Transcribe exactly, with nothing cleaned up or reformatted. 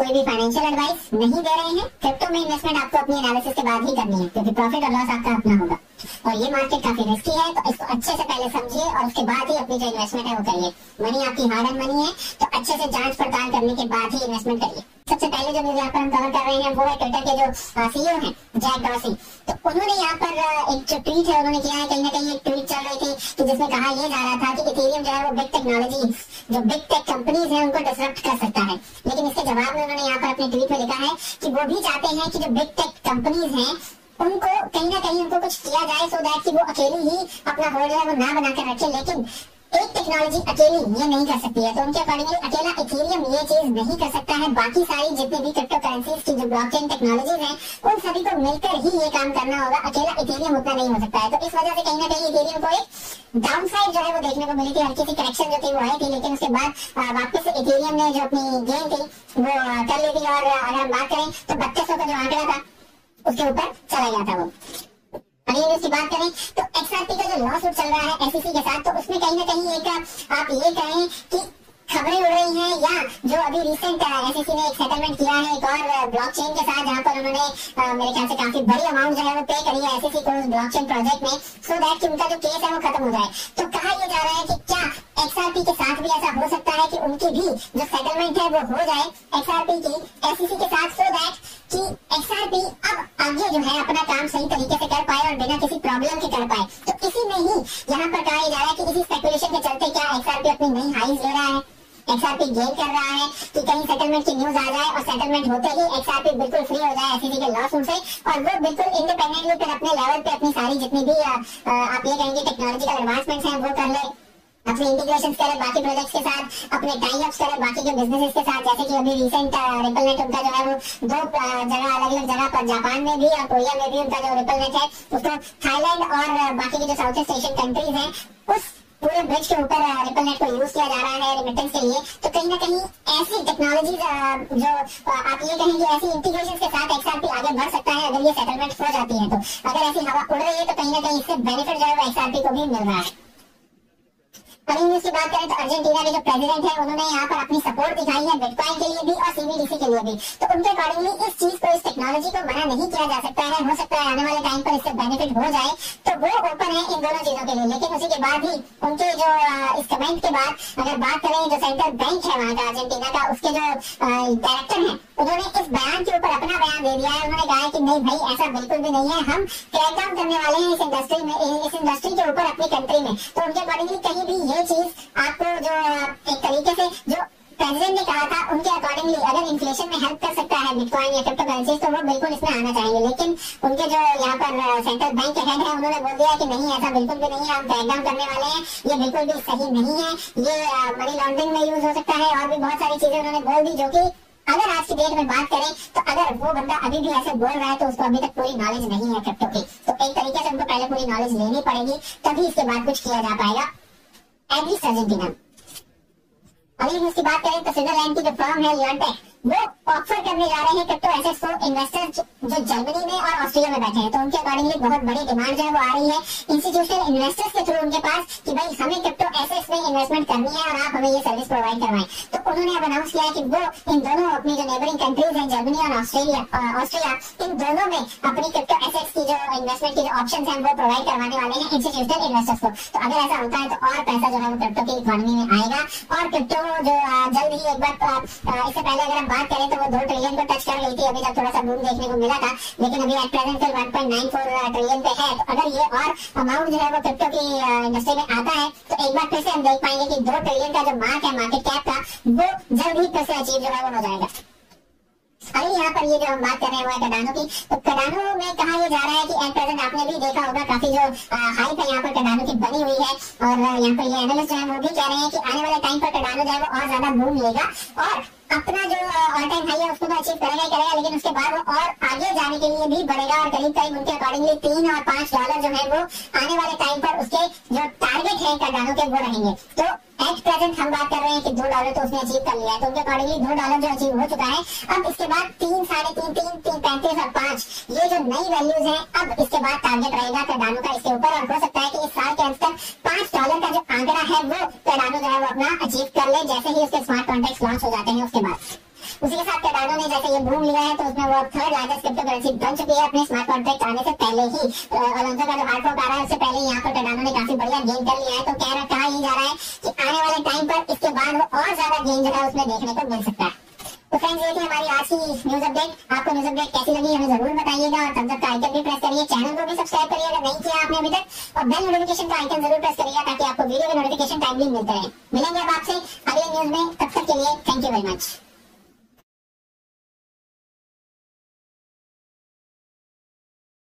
कोई भी financial advice नहीं दे रहे हैं। क्रिप्टो में इन्वेस्टमेंट आपको अपनी एनालिसिस के बाद ही करनी है, क्योंकि प्रॉफिट और लॉस आपका अपना होगा और ये मार्केट काफी रिस्की है, तो इसको अच्छे से पहले समझिए और उसके बाद ही अपनी जो इन्वेस्टमेंट है वो करिए। मनी आपकी हार्ड एंड मनी है, तो अच्छे से जांच पड़ताल करने के बाद ही इन्वेस्टमेंट करिए। सबसे पहले जो न्यूज यहाँ पर हम कवर कर रहे हैं वो है ट्विटर के जो सीईओ हैं जैक डॉर्सी। तो उन्होंने यहाँ पर एक जो ट्वीट है उन्होंने किया है, कहीं ना कहीं एक ट्वीट चल रही थी कि जिसमें कहा यह जा रहा था कि इथेरियम जो है वो बिग टेक्नोलॉजी जो बिग टेक कंपनीज हैं उनको डिसरप्ट कर सकता है। लेकिन इसके जवाब में उन्होंने यहाँ पर अपने ट्वीट में लिखा है कि वो भी चाहते हैं कि जो बिग टेक कंपनीज हैं उनको कहीं ना कहीं उनको कुछ किया जाए, सो दैट कि वो अकेली ही अपना होल्ड है वो ना बनाकर रखे। लेकिन एक टेक्नोलॉजी अकेली ये नहीं कर सकती है, तो उनके अकॉर्डिंगली अकेला इथेरियम ये चीज नहीं कर सकता है। बाकी सारी जितनी भी क्रिप्टो करेंसीज की जो ब्लॉकचेन टेक्नोलॉजीज हैं उन सभी को मिलकर ही ये काम करना होगा, अकेला इथेरियम उतना नहीं हो सकता है। तो इस वजह से कहीं ना कहीं इथेरियम को एक डाउन साइड जो है वो देखने को मिली थी, हल्की सी करेक्शन जो थी वो आई थी, लेकिन उसके बाद वापस इथेरियम ने जो अपनी गेन थी वो कर ली थी। और अगर हम बात करें तो बत्तीस सौ का जो आंकड़ा था उसके ऊपर चला गया था वो। अगर न्यूज की बात करें तो एक्सआरपी का जो लॉ सूट चल रहा है एसईसी के साथ, तो उसमें कहीं ना कहीं एक आप ये कहें कि खबरें उड़ रही हैं, या जो अभी रिसेंट एसईसी ने एक सेटलमेंट किया है एक और ब्लॉकचेन के साथ, जहां पर उन्होंने आ, मेरे ख्याल से काफी बड़ी अमाउंट जो है वो पे करी है एसईसी को उस ब्लॉकचेन प्रोजेक्ट में, सो दैट कि उनका जो केस है वो खत्म हो जाए। तो कहा यह जा रहा है कि क्या एक्सआरपी के साथ भी ऐसा हो सकता है कि उनकी भी जो सेटलमेंट है वो हो जाए एक्सआरपी की एसईसी के साथ, सो दैट कि एक्सआरपी अब आगे जो है अपना काम सही तरीके से कर पाए और बिना किसी प्रॉब्लम के कर पाए। तो इसी में ही यहाँ पर कहा जा रहा है कि इसी स्पेकुलेशन के चलते क्या एक्सआरपी अपनी नई हाईज ले रहा है, एक्सआरपी गेन कर रहा है कि कहीं सेटलमेंट की न्यूज आ जाए और सेटलमेंट होते ही एक्सआरपी बिल्कुल फ्री हो जाए एसईसी के लॉसूट से, और वो बिल्कुल इंडिपेंडेंटली फिर अपने लेवल पे अपनी सारी जितनी भी आ, आ, आप ये कहेंगे टेक्नोलॉजिकल एडवांसमेंट्स हैं वो कर ले, अपने इंटीग्रेशन करे बाकी प्रोजेक्ट्स के साथ, अपने टाई अप्स करे बाकी के बिजनेसेस के साथ। जैसे कि अभी रिसेंट रिपलनेट उनका जो है वो दो जगह अलग अलग जगह पर, जापान में भी और कोरिया में भी उनका जो रिपलनेट है उसको थाईलैंड और बाकी के जो साउथ ईस्ट एशियन कंट्रीज हैं उस पूरे ब्रिज के ऊपर रिपलनेट को यूज किया जा रहा है रेमिटेंस के लिए। तो कहीं ना कहीं ऐसी टेक्नोलॉजी जो आप ये कहेंगे ऐसी इंटीग्रेशन के साथ एक्सआरपी आगे बढ़ सकता है अगर ये सेटलमेंट हो जाती है। तो अगर ऐसी हवा उड़ रही है तो कहीं ना कहीं इससे बेनिफिट जो है वो एक्सआरपी को भी मिल रहा है। अभी न्यूज की बात करें तो अर्जेंटीना के जो प्रेसिडेंट है उन्होंने यहाँ पर अपनी सपोर्ट दिखाई है बिटकॉइन के लिए भी और सीबीडीसी के लिए भी। तो उनके अकॉर्डिंगली इस चीज को, इस टेक्नोलॉजी को मना नहीं किया जा सकता है। हो सकता है आने वाले टाइम पर इससे बेनिफिट हो जाए, तो वो ओपन है इन दोनों चीजों के लिए। लेकिन उसी के बाद ही उनके जो इस कमेंट के बाद अगर बात करें जो सेंट्रल बैंक है वहाँ का अर्जेंटीना का, उसके जो डायरेक्टर है उन्होंने इस बयान के ऊपर अपना बयान दे दिया है। उन्होंने कहा है कि नहीं भाई ऐसा बिल्कुल भी नहीं है, हम क्रैकडाउन करने वाले हैं इस इंडस्ट्री में, इस इंडस्ट्री के ऊपर अपनी कंट्री में। तो उनके अकॉर्डिंगली कहीं भी ये चीज आपको जो एक तरीके से जो प्रेसिडेंट ने कहा था उनके अकॉर्डिंगली अगर इन्फ्लेशन में हेल्प कर सकता है बिटकॉइन या क्रिप्टो करेंसीज तो वो बिल्कुल इसमें आना चाहेंगे। लेकिन उनके जो यहाँ पर सेंट्रल बैंक के हेड है उन्होंने बोल दिया कि नहीं ऐसा बिल्कुल भी नहीं है, हम क्रैकडाउन करने वाले हैं, ये बिल्कुल भी सही नहीं है, ये मनी लॉन्ड्रिंग में यूज हो सकता है और भी बहुत सारी चीजें उन्होंने बोल दी, जो कि अगर आज की डेट में बात करें तो अगर वो बंदा अभी भी ऐसे बोल रहा है तो उसको अभी तक पूरी नॉलेज नहीं है क्रिप्टो की। तो एक तरीके से उनको पहले पूरी नॉलेज लेनी पड़ेगी, तभी इसके बाद कुछ किया जा पाएगा एटलीस्ट अर्जेंटीना। अभी इसकी बात करें तो स्विट्जरलैंड की जो फर्म है लियोनटेक वो ऑफर करने जा रहे हैं क्रिप्टो एसेट्स को इन्वेस्टर्स जो जर्मनी में और ऑस्ट्रेलिया में बैठे हैं। तो उनके अकॉर्डिंगली बहुत बड़ी डिमांड जो है वो आ रही है इंस्टीट्यूशनल इन्वेस्टर्स के थ्रू उनके पास कि भाई हमें क्रिप्टो एसेट्स में इन्वेस्टमेंट करनी है और आप हमें ये सर्विस प्रोवाइड करवाएं। तो उन्होंने अब अनाउंस किया है कि वो इन दोनों अपनी जो नेबरिंग कंट्रीज हैं जर्मनी और ऑस्ट्रेलिया ऑस्ट्रिया इन दोनों में अपनी क्रिप्टो एसेट्स की जो इन्वेस्टमेंट की जो ऑप्शन है वो प्रोवाइड करवाने वाले हैं इंस्टीट्यूशनल इन्वेस्टर्स को। तो अगर ऐसा होता है तो और पैसा जो है वो क्रिप्टो की इकोनॉमी में आएगा और क्रिप्टो जो जल्द ही एक बार इससे पहले अगर हम बात करें तो वो दो ट्रिलियन को टच कर गई थी अभी तक थोड़ा सा बूम देखने को मिला था, लेकिन अभी at present one point nine four trillion पे है। तो अगर ये और अमाउंट जो है वो क्रिप्टो की इंडस्ट्री में आता है तो एक बार फिर से हम देख पाएंगे कि दो ट्रिलियन का जो मार्क है मार्केट कैप का वो जल्द ही फिर से अचीव जो है वो हो जाएगा। अभी यहाँ पर ये जो हम बात कर रहे हैं वो है कार्डानो की। तो कार्डानो में कहा यह जा रहा है कि एट प्रेजेंट आपने भी देखा होगा काफी जो हाइप है यहाँ पर कार्डानो की बनी हुई है और यहाँ पर ये एनालिस्ट है वो भी कह रहे हैं कि आने वाले टाइम पर कार्डानो जो है वो और ज्यादा बूम लेगा और अपना जो ऑल टाइम हाई है उसको तो अचीव करेगा ही करेगा, लेकिन उसके बाद वो और आगे जाने के लिए भी बढ़ेगा और करीब करीब उनके अकॉर्डिंगली तीन और पांच डॉलर जो है वो आने वाले टाइम पर उसके जो टारगेट है कार्डानो के वो रहेंगे। तो एट प्रेजेंट हम बात कर रहे हैं कि दो डॉलर तो उसने अचीव कर लिया है, तो उनके अकॉर्डिंगली दो डॉलर जो अचीव हो चुका है। अब इसके बाद तीन साढ़े तीन तीन तीन पैंतीस और पांच ये जो नई वैल्यूज हैं अब इसके बाद टारगेट रहेगा कार्डानो का इसके ऊपर, और हो सकता है कि इस साल के अंत तक पांच डॉलर का जो आंकड़ा है वो कार्डानो जो है वो अपना अचीव कर ले जैसे ही उसके स्मार्ट कॉन्ट्रैक्ट्स लॉन्च हो जाते हैं उसके बाद। उसी के साथ कार्डानो ने से ये बूम लिया है तो उसमें वो थर्ड लार्जेस्ट क्रिप्टो करेंसी बन चुकी है अपने स्मार्ट कॉन्ट्रैक्ट आने से पहले ही। अलोंसो का जो हार्ड फॉर्क आ रहा है उससे पहले यहाँ पर कार्डानो ने काफी बढ़िया गेन कर लिया है, तो कह रहा कहा यही जा रहा है कि आने वाले टाइम पर इसके बाद वो और ज्यादा गेन जो है उसमें देखने को मिल सकता है। तो फ्रेंड्स ये थी हमारी आज की न्यूज अपडेट। आपको न्यूज अपडेट कैसी लगी हमें जरूर बताइएगा और थम्स अप का आइकन भी प्रेस करिए, चैनल को भी सब्सक्राइब करिए अगर नहीं किया आपने अभी तक, और बेल नोटिफिकेशन का आइकन जरूर प्रेस करिएगा ताकि आपको वीडियो के नोटिफिकेशन टाइमली मिलते रहे। मिलेंगे अब आपसे अगले न्यूज में, तब तक के लिए थैंक यू वेरी मच।